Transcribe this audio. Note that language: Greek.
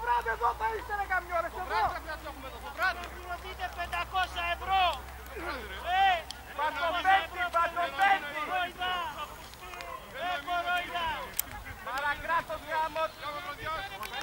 βράδυ εδώ θα είστε ρε καμιόρες εδώ. Δείτε 500 ευρώ. Πατοπέτη, πατοπέτη. Κοροϊδά. Παρακράτος γάμος.